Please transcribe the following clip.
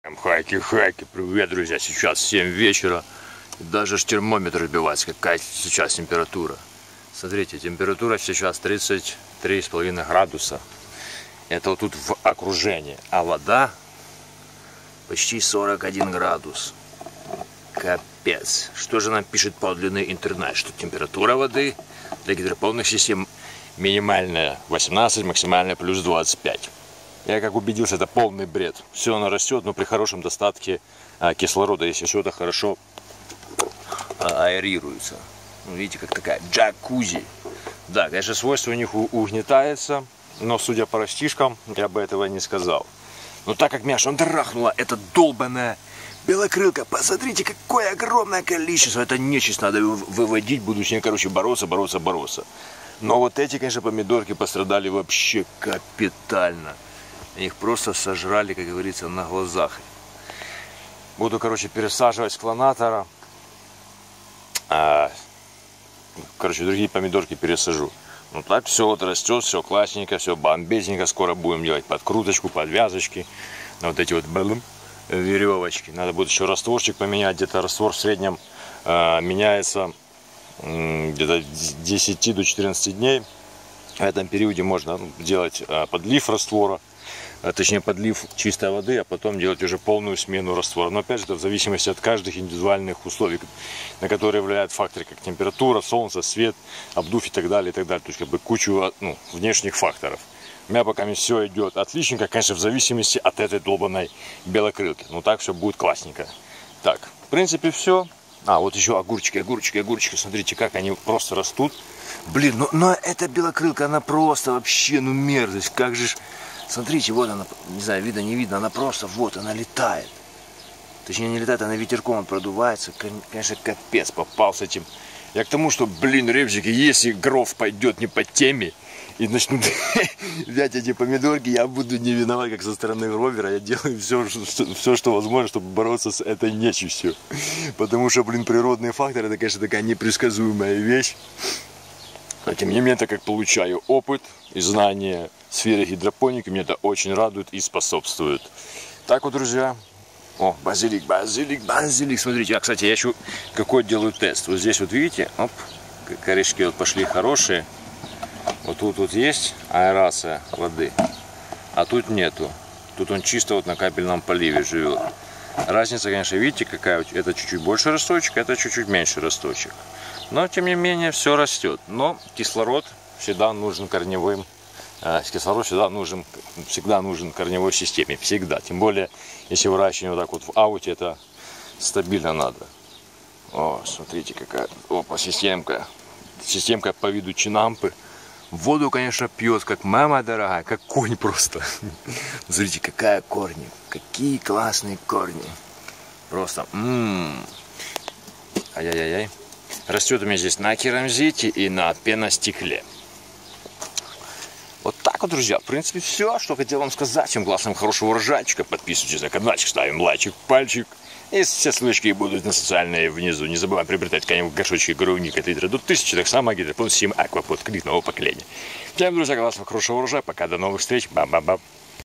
Хайки, привет, друзья, сейчас 7 вечера, и даже термометр сбивается, какая сейчас температура. Смотрите, температура сейчас 33,5 градуса, это вот тут в окружении, а вода почти 41 градус. Капец, что же нам пишет подлинный интернет, что температура воды для гидропонных систем минимальная 18, максимальная плюс 25. Я как убедился, это полный бред. Все оно растет, но при хорошем достатке кислорода, если все это хорошо аэрируется. Ну, видите, как такая джакузи. Да, конечно, свойство у них угнетается, но судя по растишкам, я бы этого не сказал. Но так как меня шандарахнула эта долбаная белокрылка, посмотрите, какое огромное количество. Это нечисть, надо выводить, буду с ней, короче, бороться. Но вот эти, конечно, помидорки пострадали вообще капитально. Их просто сожрали, как говорится, на глазах. Буду, короче, пересаживать с клонатора. Короче, другие помидорки пересажу. Ну так все вот растет, все классненько, все бомбезненько. Скоро будем делать подкруточку, подвязочки. На вот эти вот веревочки. Надо будет еще растворчик поменять. Где-то раствор в среднем меняется где-то с 10 до 14 дней. В этом периоде можно делать подлив раствора. Точнее, подлив чистой воды, а потом делать уже полную смену раствора. Но опять же, это в зависимости от каждых индивидуальных условий, на которые влияют факторы, как температура, солнце, свет, обдув и так далее, и так далее. То есть, как бы кучу внешних факторов. У меня пока все идет отличненько, конечно, в зависимости от этой долбанной белокрылки. Но так все будет классненько. Так, в принципе, все. Вот еще огурчики. Смотрите, как они просто растут. Блин, но эта белокрылка, она просто вообще, мерзость. Как же... Смотрите, вот она, не знаю, видно, не видно, она просто, вот, она летает. Точнее, не летает, она ветерком продувается. Конечно, капец попал с этим. Я к тому, что, блин, репчики, если гров пойдет не по теме и начнут взять эти помидорки, я буду не виноват, как со стороны ровера. Я делаю все, что возможно, чтобы бороться с этой нечистью. Потому что, блин, природные факторы, это, конечно, такая непредсказуемая вещь. Но, тем не менее, так как получаю опыт и знания в сфере гидропоники, мне это очень радует и способствует. Так вот, друзья. О, базилик. Смотрите, кстати, я еще какой делаю тест. Вот здесь вот видите, оп, корешки вот пошли хорошие. Вот тут вот есть аэрация воды, а тут нету. Тут он чисто вот на капельном поливе живет. Разница, конечно, видите, какая. Это чуть-чуть больше росточек, это чуть-чуть меньше росточек. Но, тем не менее, все растет. Но кислород всегда нужен корневым. Кислород всегда нужен корневой системе. Всегда. Тем более, если выращивать вот так вот в ауте, это стабильно надо. О, смотрите, какая. Опа, системка. Системка по виду чинампы. Воду, конечно, пьет, как мама дорогая, как конь просто. Смотрите, какая корни. Какие классные корни. Просто. Ай-яй-яй. Растет у меня здесь на керамзите и на пеностекле. Вот так вот, друзья, в принципе, все, что хотел вам сказать. Всем классным, хорошего урожайчика. Подписывайтесь на каналчик, ставим лайчик, пальчик. И все ссылочки будут на социальные внизу. Не забываем приобретать коневые горшочки, грувника, от литра до 1000. Так само гидропон 7 аквапод, клик нового поколения. Всем, друзья, классного, хорошего урожая. Пока, до новых встреч. Бам-бам-бам.